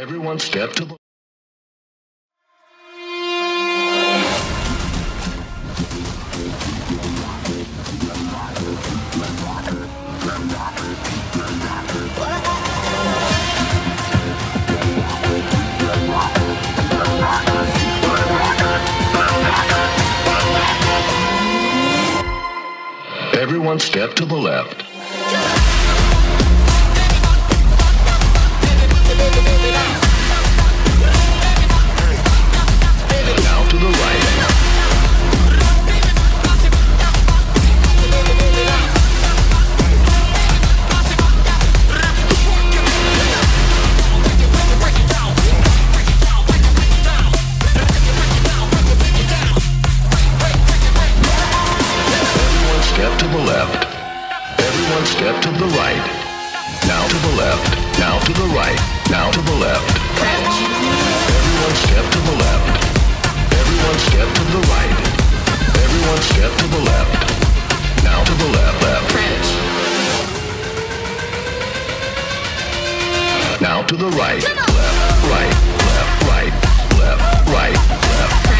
Everyone step to the Everyone step to the left. Now to the right. Everyone step to the left. Everyone step to the right. Now to the left. Now to the right. Now to the left. Everyone step to the left. Everyone step to the right. Everyone step to the left. Now to the left. Now to the right. Left, right, left, right, left, right, left.